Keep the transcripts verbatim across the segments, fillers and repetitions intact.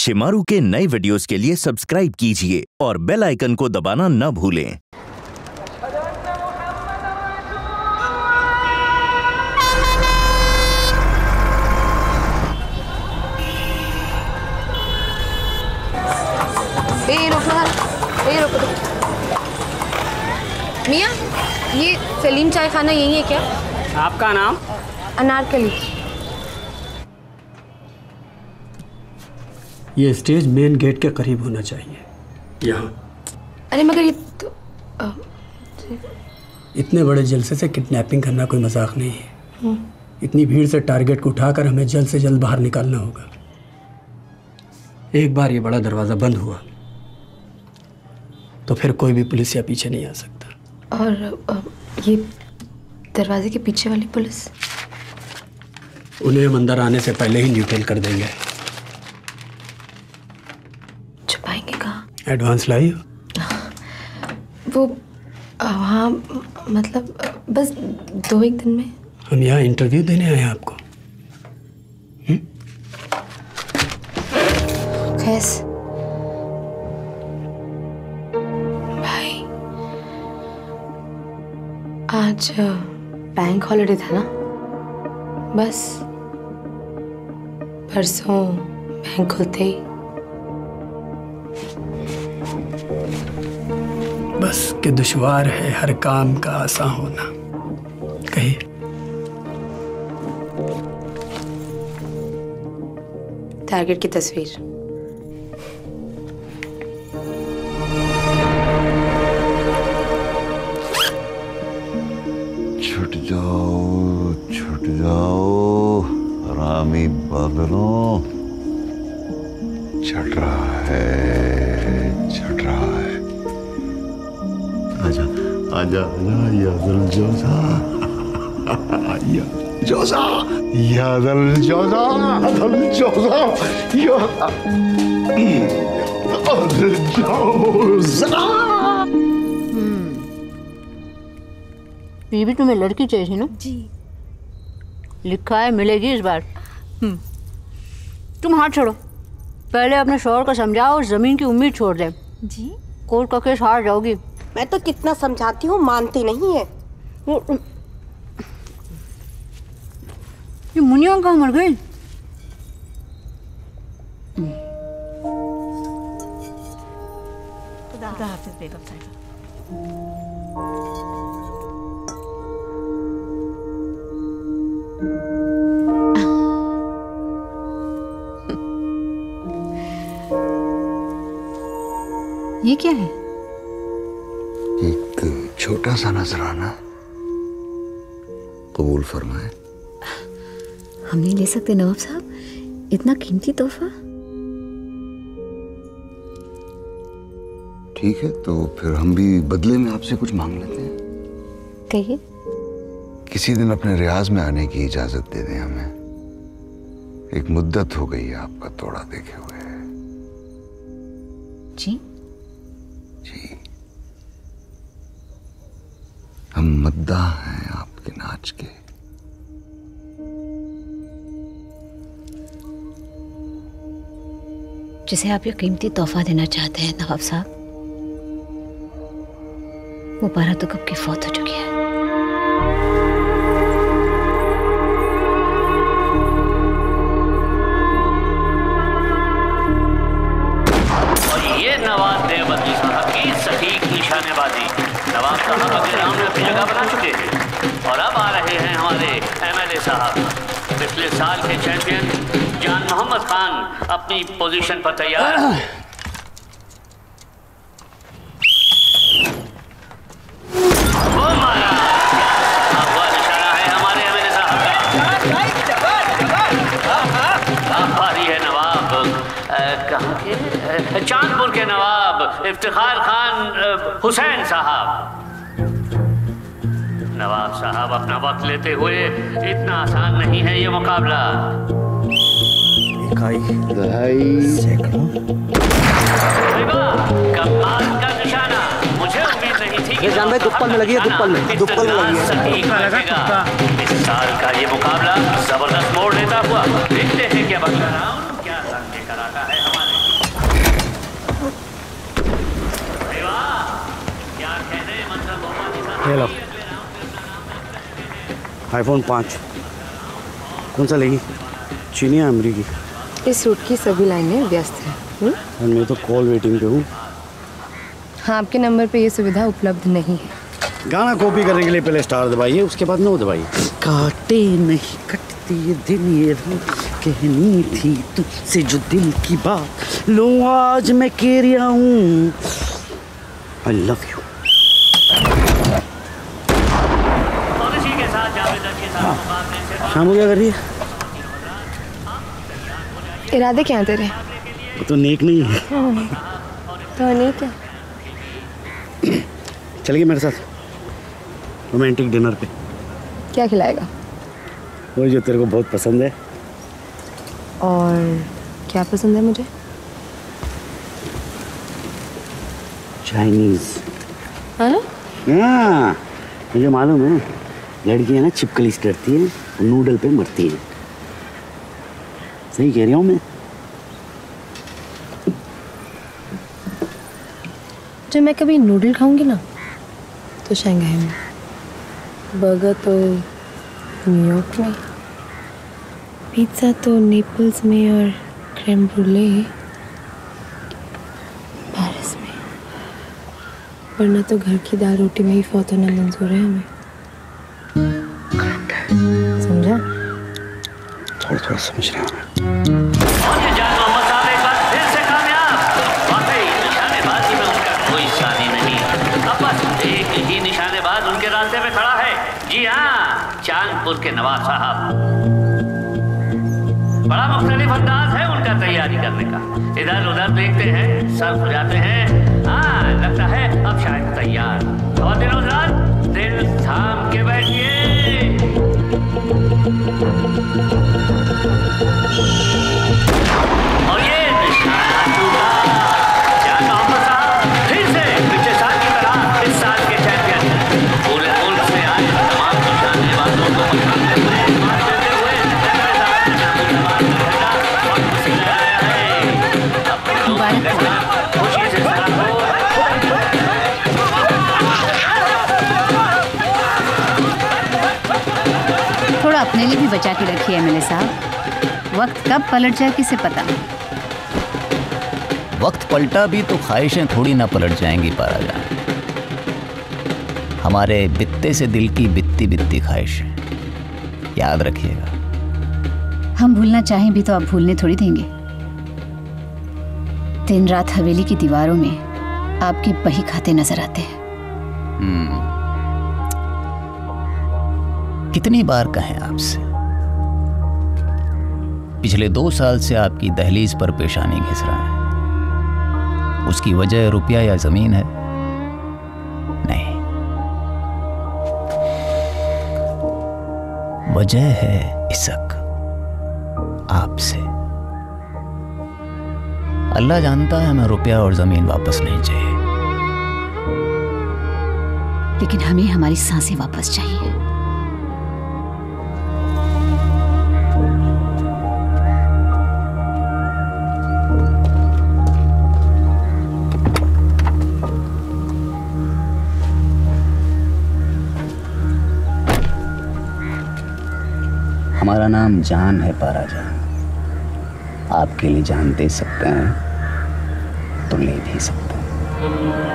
शिमारू के नए वीडियोस के लिए सब्सक्राइब कीजिए और बेल आइकन को दबाना न भूलें। ए रुको ए रुको मियाँ, ये सलीम चाय खाना यही है क्या? आपका नाम? अनारकली। ये स्टेज मेन गेट के करीब होना चाहिए, यहाँ। अरे मगर ये तो आ, इतने बड़े जलसे से किडनैपिंग करना कोई मजाक नहीं है। इतनी भीड़ से टारगेट को उठाकर हमें जल्द से जल्द बाहर निकालना होगा। एक बार ये बड़ा दरवाज़ा बंद हुआ तो फिर कोई भी पुलिस या पीछे नहीं आ सकता। और आ, ये दरवाजे के पीछे वाली पुलिस? उन्हें हम अंदर आने से पहले ही न्यूट्रल कर देंगे। छुपाएंगे कहाँ? एडवांस लाई हो? वो हाँ, मतलब बस दो एक दिन में। हम यहाँ इंटरव्यू देने आए हैं आपको। खैस भाई, आज बैंक हॉलिडे था ना, बस परसों बैंक खुलते ही बस कि दुश्वार है हर काम का आसान होना। कहिए। टारगेट की तस्वीर। छुट जाओ, छुट जाओ हरामी बादलों। छट रहा है, छट रहा है। आजा आजा आजा या दिल जोजा, या जोजा, या दिल जोजा, दिल जोजा, या दिल जोजा। ये भी तुम्हें लड़की चाहिए ना? जी। लिखा है मिलेगी इस बार। तुम हाथ छोड़ो, पहले अपने शौहर को समझाओ और जमीन की उम्मीद छोड़ दे। जी। कोर्ट का केस हार जाओगी। मैं तो कितना समझाती हूँ, मानती नहीं है। ये मुनिया कहाँ मर गई? खुदा हाफिज़ बेगम साहिबा। ये क्या है? एक छोटा सा नजराना कबूल फरमाए। हम नहीं ले सकते नवाब साहब, इतना कीमती तोहफा। ठीक है, तो फिर हम भी बदले में आपसे कुछ मांग लेते हैं। कहिए। किसी दिन अपने रियाज में आने की इजाजत दे दें हमें। एक मुद्दत हो गई है आपका तोड़ा देखे हुए। जी जी, हम मद्दा हैं आपके नाच के। जिसे आप ये कीमती तोहफा देना चाहते हैं नवाब साहब, वो बारह तो कब की फौत हो चुकी है। और ये नवाब देवबंदी साहब की सटीक निशानेबाजी। नवाब साहब अपने राउंड में अपनी जगह बना चुके हैं और अब आ रहे हैं हमारे एमएलए साहब, पिछले साल के चैंपियन जान मोहम्मद खान अपनी पोजीशन पर तैयार। वो मारा, हुआ निशाना है हमारे एमएलए साहब का। अब बारी है नवाब, कहाँ के? चांदपुर के नवाब इफ्तिखार खान हुसैन साहब। नवाब साहब अपना वक्त लेते हुए, इतना आसान नहीं है ये मुकाबला। कमाल का निशाना, मुझे उम्मीद नहीं थी कि जान भाई दुप्पल में लगी है, दुप्पल में, दुप्पल में लगी है। सटीक लगेगा। इस साल का ये मुकाबला जबरदस्त मोड़ लेता हुआ। देखते हैं कि अब अगला राउंड क्या रंग लेकर आता है हमारे ये लो आईफोन पाँच। कौन सा लेगी, चीनी या अमरीकी? इस रूट की सभी लाइनें व्यस्त हैं। और मैं तो कॉल वेटिंग पे हूँ। हाँ, आपके नंबर पे ये सुविधा उपलब्ध नहीं है। गाना कॉपी करने के लिए पहले स्टार दबाइए, उसके बाद नो दबाइए। काटे नहीं कटते दिन ये कहनी थी तुझसे जो दिल की बात, लो आज मैं कह रहा हूँ आई लव यू। शाम क्या कर रही है? इरादे क्या हैं तेरे? वो तो नेक नहीं है। तो अनेक है। चलिए मेरे साथ रोमांटिक डिनर पे। क्या खिलाएगा? वही जो तेरे को बहुत पसंद है। और क्या पसंद है मुझे? चाइनीज। हाँ हाँ, मुझे मालूम है, लड़कियां ना छिपकली से डरती हैं, नूडल पे मरती हैं। सही कह रही हूँ मैं? जब मैं कभी नूडल खाऊंगी ना तो शंघाई में, बर्गर तो न्यूयॉर्क में, पिज्ज़ा तो नेपल्स में और क्रीम ब्रूले पेरिस में, वरना तो घर की दाल रोटी में ही फौत होना मंजूर है हमें। समझा? थोड़ा थोड़ा समझ रहा हूँ मैं। और ये जान मोहम्मद साहब एक बार फिर से कामयाब। वाकई निशानेबाजी में उनका कोई सानी नहीं। अब बस एक ही निशानेबाज उनके रास्ते में खड़ा है। जी हाँ, चांदपुर के नवाब साहब। बड़ा मुख्तलिफ अंदाज है उनका तैयारी करने का। इधर उधर देखते हैं, सर्फ हो जाते हैं। हाँ, लगता है अब शायद तैयार। और दिनों रात दिल थाम के बैठिए। और ये निशाना टूटा। जान मोहम्मद साहब फिर से पिछले साल की तरह इस साल के चैंपियन। पूरे मुल्क से आए तमाम निशानेबाजों को पहचानते हुए, मार देते हुए और खुशी आया है। अपने लोगों के साथ खुशी से साथ हो। थोड़ा अपने लिए भी बचा के रखिए एमएलए साहब, वक्त कब पलट जाए किसे पता। वक्त पलटा भी तो ख्वाहिशें थोड़ी ना पलट जाएंगी पारा जान। हमारे बित्ते से दिल की बित्ती बित्ती ख्वाहिशें, याद रखिएगा। हम भूलना चाहें भी तो आप भूलने थोड़ी देंगे। दिन रात हवेली की दीवारों में आपके बही खाते नजर आते हैं। हम्म, कितनी बार कहें आपसे, पिछले दो साल से आपकी दहलीज पर पेशानी घिस रहा है। उसकी वजह रुपया या जमीन है? नहीं, वजह है इश्क आपसे। अल्लाह जानता है हमें रुपया और जमीन वापस नहीं चाहिए, लेकिन हमें हमारी सांसें वापस चाहिए। हमारा नाम जान है पारा जान। आपके लिए जान दे सकते हैं तो ले भी सकते हैं।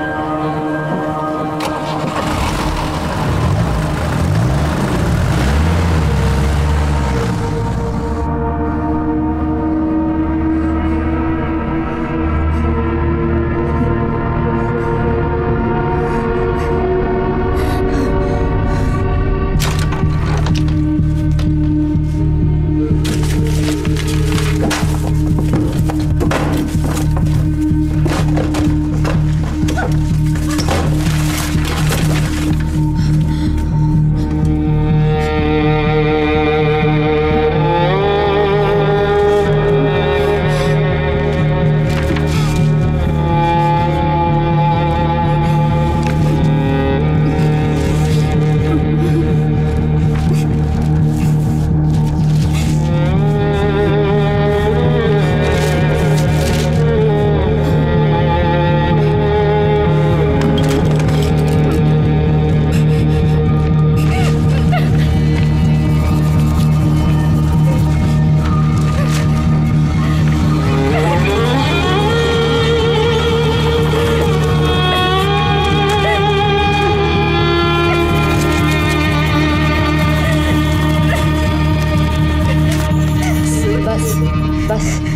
बस